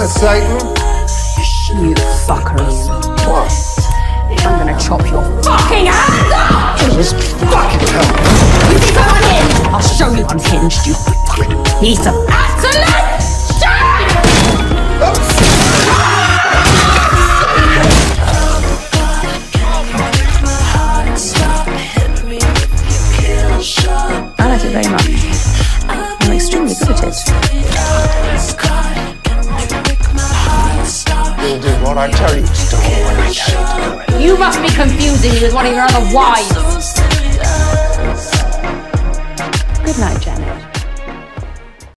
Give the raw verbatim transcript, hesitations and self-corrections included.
Hello, Satan. You fucker. What? I'm gonna chop your fucking hands off! Jesus fucking hell. You think I'm unhinged? I'll show you unhinged, you fucking piece of absolute shit! I like it very much. I'm extremely good at it. You'll do what I tell you to do when I tell you to do it. You must be confusing me with one of your other wives. Good night, Janet.